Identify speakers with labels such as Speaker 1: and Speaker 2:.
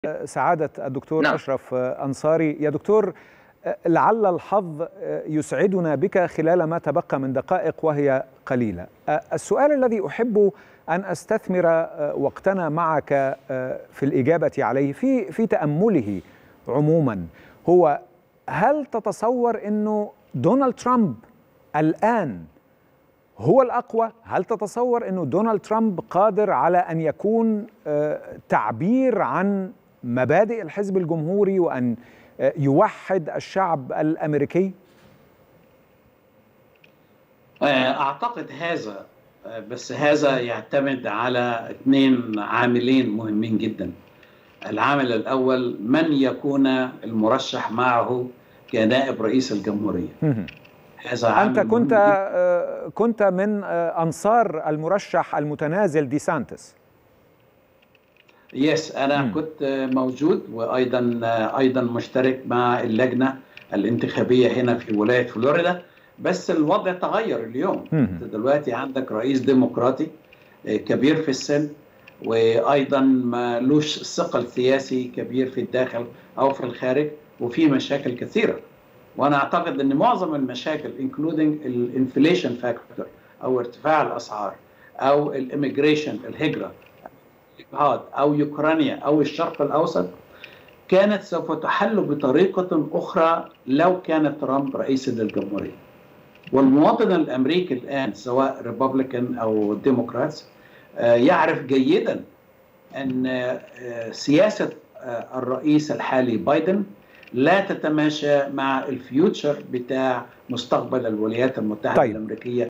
Speaker 1: سعادة الدكتور
Speaker 2: نعم.
Speaker 1: أشرف أنصاري. يا دكتور، لعل الحظ يسعدنا بك خلال ما تبقى من دقائق وهي قليلة. السؤال الذي أحب أن أستثمر وقتنا معك في الإجابة عليه في تأمله عموما هو: هل تتصور أنه دونالد ترامب الآن هو الأقوى؟ هل تتصور أنه دونالد ترامب قادر على أن يكون تعبير عن مبادئ الحزب الجمهوري وأن يوحد الشعب الأمريكي؟
Speaker 2: أعتقد هذا، بس هذا يعتمد على اثنين عاملين مهمين جدا. العامل الأول: من يكون المرشح معه كنائب رئيس الجمهورية.
Speaker 1: هذا عامل كنت من أنصار المرشح المتنازل دي سانتس.
Speaker 2: أنا كنت موجود، وأيضا مشترك مع اللجنة الانتخابية هنا في ولاية فلوريدا. بس الوضع تغير اليوم. انت دلوقتي عندك رئيس ديمقراطي كبير في السن، وايضا مالوش ثقل سياسي كبير في الداخل او في الخارج، وفي مشاكل كثيره. وانا اعتقد ان معظم المشاكل including الانفليشن فاكتور او ارتفاع الاسعار او الاميجريشن الهجره او اوكرانيا او الشرق الاوسط كانت سوف تحل بطريقه اخرى لو كان ترامب رئيسا للجمهوريه. والمواطن الامريكي الان سواء ريبابليكان او ديموقراطس يعرف جيدا ان سياسه الرئيس الحالي بايدن لا تتماشى مع الفيوتشر بتاع مستقبل الولايات المتحده الامريكيه.